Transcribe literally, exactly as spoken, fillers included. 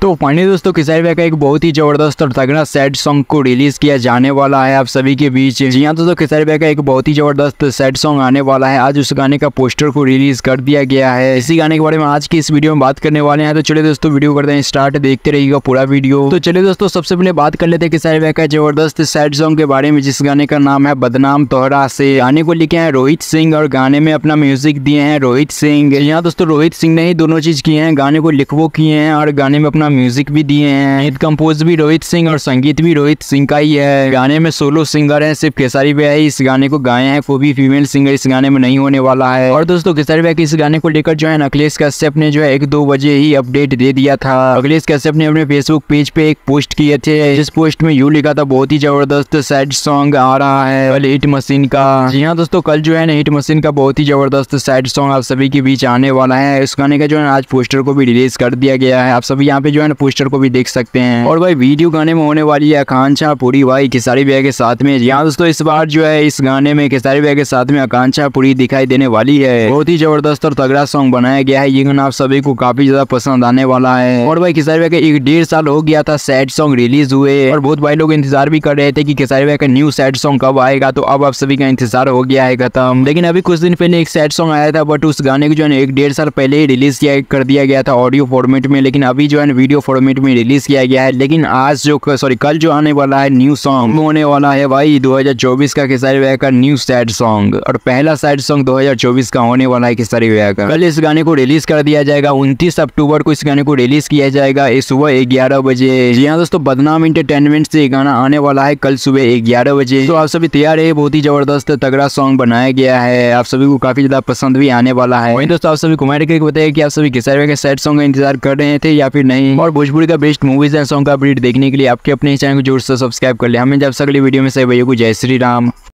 तो फाइनली दोस्तों खेसारी भैया का एक बहुत ही जबरदस्त और तगड़ा सैड सॉन्ग को रिलीज किया जाने वाला है आप सभी के बीच। जी हाँ दोस्तों, खेसारी भैया का एक बहुत ही जबरदस्त सैड सॉन्ग आने वाला है। आज उस गाने का पोस्टर को रिलीज कर दिया गया है। इसी गाने के बारे में आज की इस वीडियो में बात करने वाले हैं। तो चलिए दोस्तों वीडियो करते हैं स्टार्ट, देखते रहिएगा पूरा वीडियो। तो चलिए दोस्तों सबसे पहले बात कर लेते हैं खेसारी भैया का जबरदस्त सैड सॉन्ग के बारे में, जिस गाने का नाम है बदनाम तोहरा से। गाने को लिखे हैं रोहित सिंह और गाने में अपना म्यूजिक दिए हैं रोहित सिंह। यहाँ दोस्तों रोहित सिंह ने ही दोनों चीज किए हैं, गाने को लिखवो किए हैं और गाने में अपना म्यूजिक भी दिए हैं। गीत कंपोज भी रोहित सिंह और संगीत भी रोहित सिंह का ही है। गाने में सोलो सिंगर है, सिर्फ खेसारी भैया ही इस गाने को गाए हैं, कोई भी फीमेल सिंगर इस गाने में नहीं होने वाला है। और दोस्तों खेसारी भैया के इस गाने को लेकर जो है अखिलेश कश्यप ने जो है एक दो बजे ही अपडेट दे दिया था। अखिलेश कश्यप ने अपने फेसबुक पेज पे एक पोस्ट किए थे, जिस पोस्ट में यूं लिखा था बहुत ही जबरदस्त सैड सॉन्ग आ रहा है कल हिट मशीन का। जी हाँ दोस्तों, कल जो है ना हिट मशीन का बहुत ही जबरदस्त सैड सॉन्ग आप सभी के बीच आने वाला है। इस गाने का जो है आज पोस्टर को भी रिलीज कर दिया गया है। आप सभी यहाँ पे जो है ना पोस्टर को भी देख सकते हैं। और भाई वीडियो गाने में होने वाली है आकांक्षा पुरी भाई खेसारी भैया के साथ में। यहाँ दोस्तों इस बार जो है इस गाने में खेसारी भैया के साथ में आकांक्षा पुरी दिखाई देने वाली है। बहुत ही जबरदस्त और तगड़ा सॉन्ग बनाया गया है। ये गाना आप सभी को काफी ज्यादा पसंद आने वाला है। और भाई खेसारी भैया का एक डेढ़ साल हो गया था सैड सॉन्ग रिलीज हुए, और बहुत भाई लोग इंतजार भी कर रहे थे कि खेसारी भैया का न्यू सैड सॉन्ग कब आएगा। तो अब आप सभी का इंतजार हो गया है खत्म। लेकिन अभी कुछ दिन पहले एक सैड सॉन्ग आया था, बट उस गाने को जो है एक डेढ़ साल पहले ही रिलीज किया कर दिया गया था ऑडियो फॉर्मेट में, लेकिन अभी जो है वीडियो फॉर्मेट में रिलीज किया गया है। लेकिन आज जो सॉरी कल जो आने वाला है न्यू सॉन्ग होने वाला है भाई दो हज़ार चौबीस का खेसारी भैया का न्यू सैड सॉन्ग, और पहला सैड सॉन्ग दो हज़ार चौबीस का होने वाला है खेसारी भैया का। कल इस गाने को रिलीज कर दिया जाएगा, उनतीस अक्टूबर को इस गाने को रिलीज किया जाएगा सुबह ग्यारह बजे। जी हाँ दोस्तों, बदनाम एंटरटेनमेंट से गाना आने वाला है कल सुबह ग्यारह बजे। तो आप सभी तैयार है, बहुत ही जबरदस्त तगड़ा सॉन्ग बनाया गया है, आप सभी को काफी ज्यादा पसंद भी आने वाला है। वहीं दोस्तों आप सभी कमेंट करके बताइए कि आप सभी खेसारी भैया के सैड सॉन्ग का इंतजार कर रहे थे या फिर नहीं। और भोजपुरी का बेस्ट मूवीज एंड सॉन्ग का अपडेट देखने के लिए आपके अपने चैनल को जरूर से सब्सक्राइब कर ले। हमें जब अगली वीडियो में सही भैया को जय श्री राम।